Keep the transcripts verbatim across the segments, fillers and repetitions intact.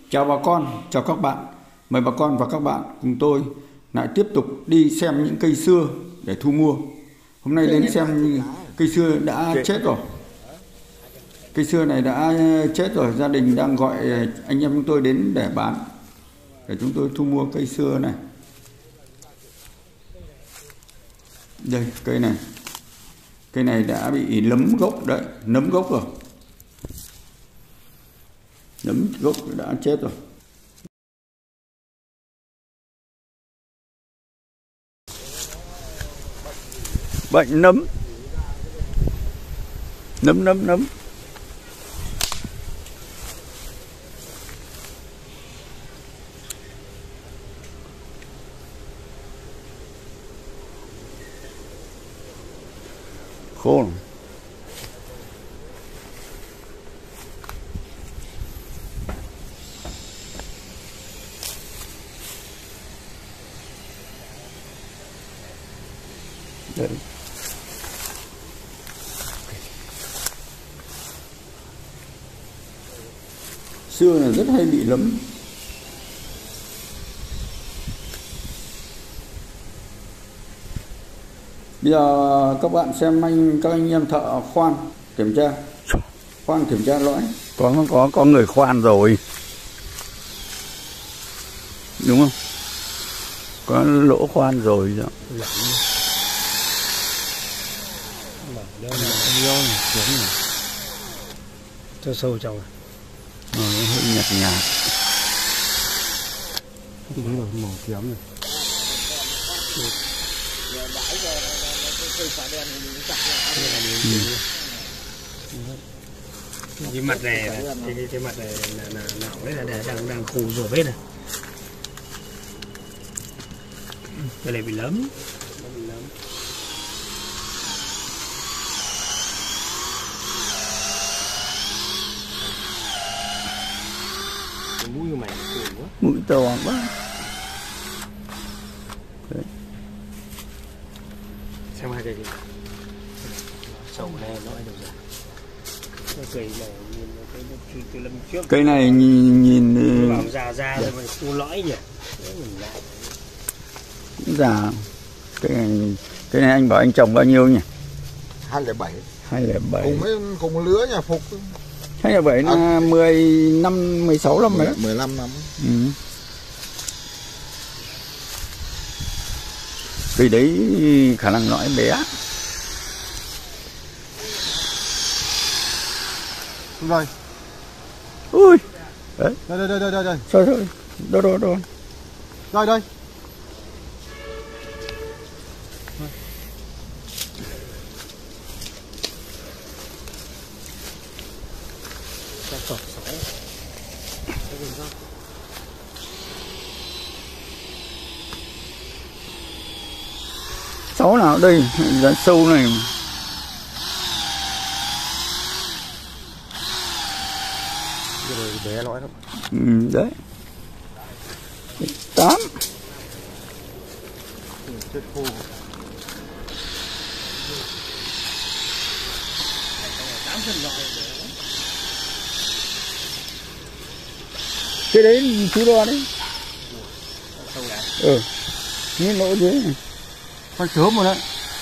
Chào bà con, chào các bạn. Mời bà con và các bạn cùng tôi lại tiếp tục đi xem những cây xưa để thu mua. Hôm nay đến xem cây xưa đã chết rồi. Cây xưa này đã chết rồi, gia đình đang gọi anh em chúng tôi đến để bán, để chúng tôi thu mua cây xưa này. Đây, cây này. Cây này đã bị lấm gốc đấy, nấm gốc rồi. Nấm gốc đã chết rồi. Bệnh nấm. Nấm nấm nấm. Khô lắm. Đấy. Xưa là rất hay bị lấm. Bây giờ các bạn xem anh các anh em thợ khoan kiểm tra, khoan kiểm tra lõi. Có có có người khoan rồi, đúng không? Có lỗ khoan rồi đó. Cho sâu trong này. Nó hơi nhạt nhạt. Đúng rồi, màu kiếm này. Ừ. Cái mặt này, cái, cái, cái mặt này là, là, là, đấy là, là đang đang khô rộp hết này. Cái này bị lấm. Mũi mày quá. Mũi to quá. Đấy. Xem hai cây gì. Sầu này nó ai đâu ra. Cây này nhìn cái từ từ lâm trước. Cây này nhìn nhìn bảo già già rồi mà thu lõi nhỉ. Già. Cây này cây này anh bảo anh trồng bao nhiêu nhỉ? hai lẻ bảy. hai lẻ bảy. Cùng với cùng lứa nhà Phục. hai lẻ bảy là mười năm mười sáu năm rồi đó. mười lăm năm. Ừ. Cây đấy khả năng lõi bé. Rồi. Ui. Đấy. Đây đây đây đây đây. Thôi thôi. Đâu đâu đâu. Đây đây. Sáu nào đây, giá sâu này. Rồi bé lõi lắm. Ừ, đấy. Tám. Chết khô. Cái đấy chú đo đấy. Ừ. Như lỗ dưới này. Con sớm rồi đấy.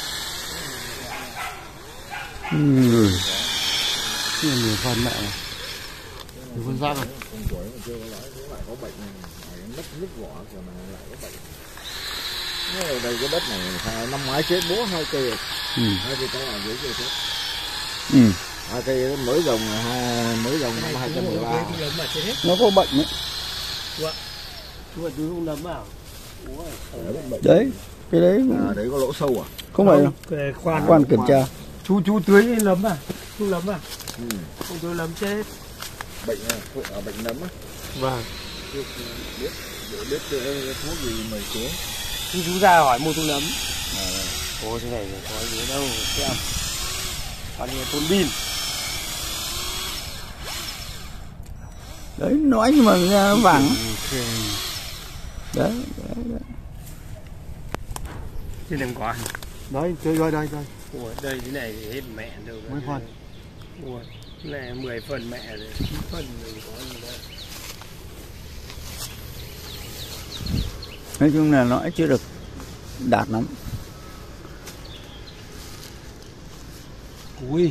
Ừ. Cái này nhiều phần mẹ này. Nhiều phân rác rồi. Con tuổi mà chưa có lõi lại có bệnh này, này nứt nứt vỏ rồi mà lại có bệnh. Ở đây cái đất này năm ngoái chết bố hai cây rồi. Ừ. Hai cây to ở dưới kia chết. Ừ. Hai cây mới dòng hai mới dòng năm hai trăm mười ba. Nó có bệnh đấy. Chú chú không nấm à? Đấy, cái đấy À, đấy có lỗ sâu à? không phải đâu. Cái khoan Khoan kiểm tra. Chú chú tưới nấm à? Chú nấm à? Ừ. Không tưới nấm chết. Bệnh à, bệnh nấm á. Vâng. Biết biết biết thuốc gì mày xuống. Chú chú ra hỏi mua thuốc nấm. À, ồ thế này có gì đâu xem. Còn như tôn pin. Đấy, nói nhưng mà nghe vàng. Đấy, đấy, đấy. Trên đừng có. Đấy, chơi rồi đây đây. Ủa, đây thế này thì hết mẹ đâu. Mấy phần? Ủa, này mười phần mẹ rồi, chín phần rồi có gì đâu. Nói chung là lõi chưa được đạt lắm. Ui,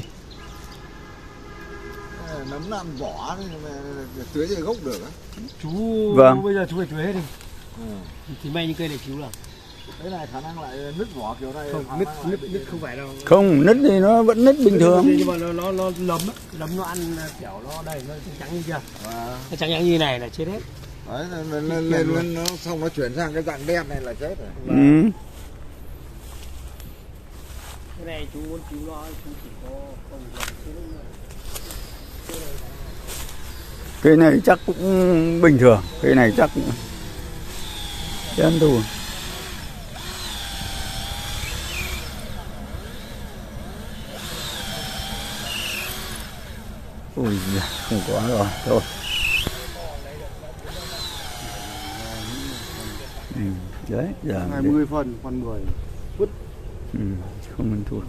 nấm nó ăn vỏ thì mà tưới về gốc được á. chú Vâng. bây giờ chú phải tưới hết đi. Ừ. Thì may những cây này cứu là Cái này khả năng lại nứt vỏ kiểu này. không, nứt nứt nứt không phải đâu. Không, nứt thì nó vẫn nứt bình thường. Nhưng mà nó nó nó lấm á, lấm nó ăn kiểu nó đây nó trắng như chưa? À. Nó trắng trắng như này là chết hết. Đấy, lên lên lên nó xong nó chuyển sang cái dạng đen này là chết rồi. Ừ. Cái này chú muốn cứu nó, chú chỉ có không làm chết nữa. Cây này chắc cũng bình thường, cây này chắc chân thôi. Ui giời, không có rồi, thôi. Ừ, đấy, giờ hai mươi phân, phân mười phút. Ừ, không ăn thua.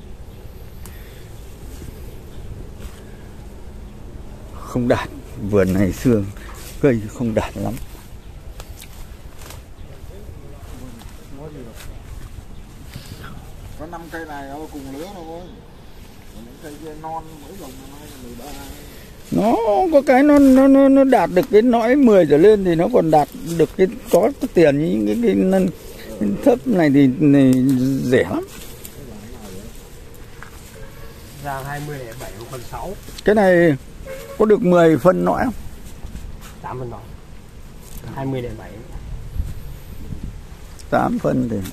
Không đạt, vườn này xưa cây không đạt lắm. Có năm cây này nó cùng lứa thôi. Những cây kia non mỗi dòng hai mười ba. Nó có cái nó nó nó nó đạt được cái nõi mười trở lên thì nó còn đạt được cái có cái tiền, những cái, cái, cái, cái thấp này thì này rẻ lắm. Ra hai mươi lẻ bảy phần sáu. Cái này có được mười phân nõi không? tám phân nõi. hai mươi lẻ bảy. tám phân thì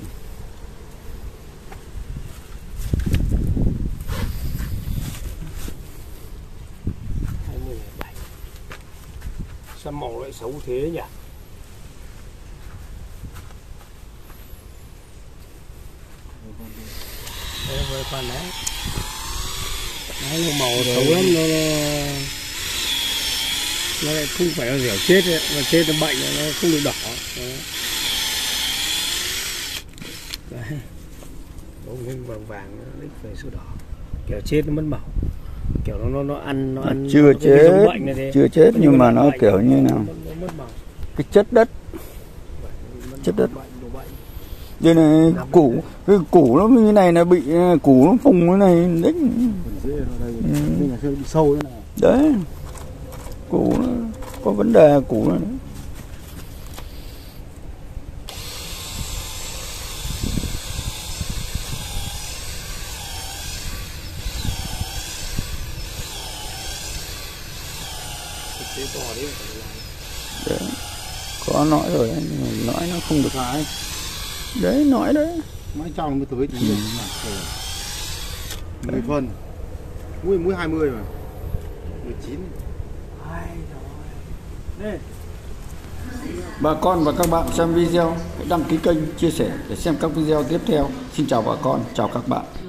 hai mươi lẻ bảy. Sao màu lại xấu thế nhỉ? Đây với con đấy. Đấy, nó màu xấu lắm, nó, nó nó lại không phải là dẻo chết ấy. Mà chết nó bệnh nó không được đỏ. Đấy. Đấy. Bông lên vàng vàng nó đích về số đỏ. Kiểu chết nó mất màu. Kiểu nó nó nó ăn nó ăn chưa nó chết, thế. chưa chết nhưng mà nó kiểu như nào? Nó, nó mất màu. Cái chất đất, chất đất. Đây này củ, cái củ nó như này là bị củ nó phùng cái này đấy. Đây là bị sâu thế này. Đấy, củ nó có vấn đề củ nó. Đấy, có nõi rồi đấy, nhưng mà nõi nó không được. Đấy, Đấy, nõi đấy. mấy trong mới tới thì được. mười phân. Mũi mũi hai mươi mà. mười chín. Đây. Bà con và các bạn xem video hãy đăng ký kênh, chia sẻ để xem các video tiếp theo. Xin chào bà con, chào các bạn.